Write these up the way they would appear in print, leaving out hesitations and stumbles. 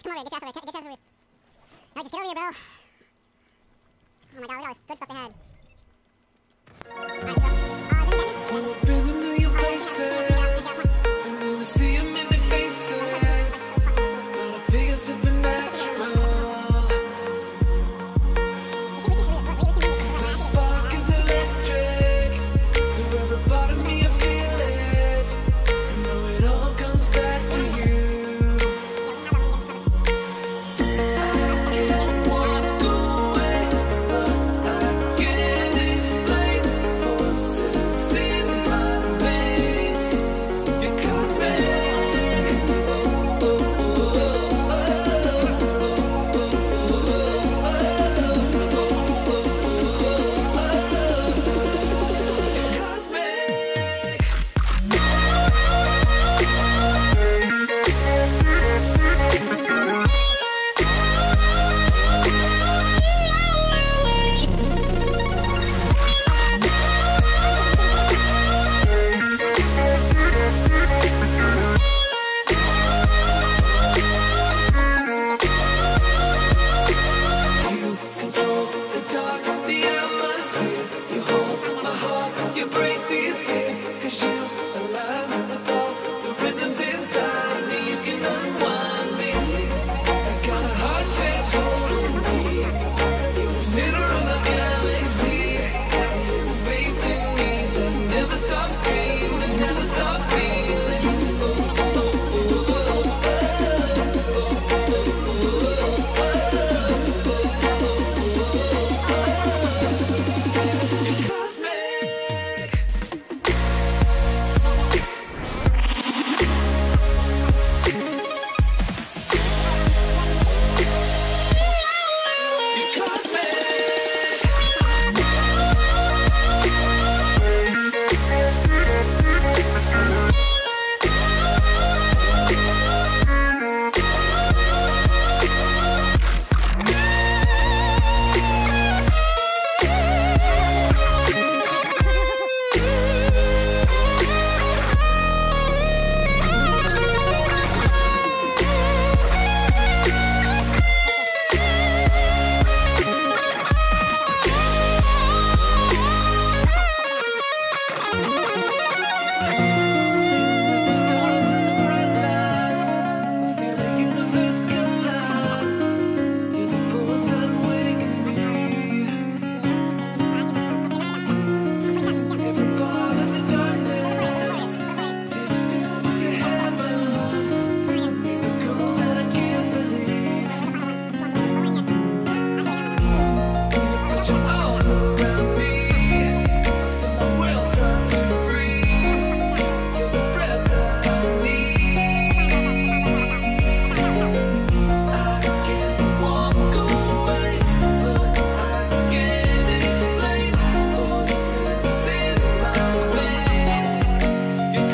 over here. Get your ass over here. Get your ass over here. No, just get over here, bro. Oh my god, look at all this good stuff they had. Alright, so. Is there any Well, I've been a million places, and never see a million faces, but I feel supernatural. The spark is electric. For every part of me, I feel it. I know it all comes back to you. I can't walk away, but I can't explain forces in my veins. You're cosmic. You're cosmic. You control the dark, the atmosphere. You hold my heart, you break these fears. 'Cause you align with all the rhythms inside me. You can unwind me. I got a heart-shaped hole in me. You're the center of my galaxy. There's space in me that never stops dreaming, never stops feeling. You're cosmic. You're cosmic. The stars and the bright lights feel the universe collide. You're the pulse that awakens me. Every part of the darkness is filled with your heaven. A miracle that I can't believe. Put your arms around me. My world start to breathe. You're the breath that I need. I can't walk away, but I can't explain forces in my veins. You're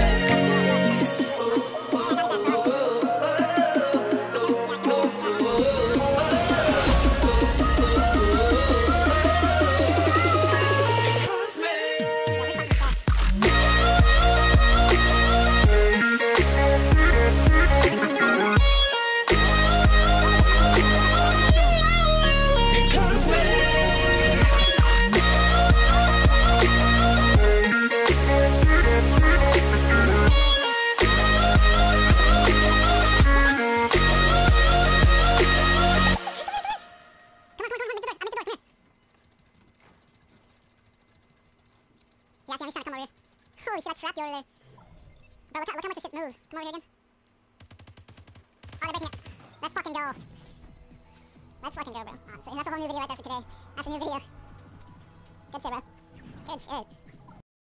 Yeah, see, I'm just trying to come over here. Holy shit, I trapped you over there. Bro, look how much this shit moves. Come over here again. Oh, they're breaking it. Let's fucking go. Let's fucking go, bro. So that's a whole new video right there for today. That's a new video. Good shit, bro. Good shit.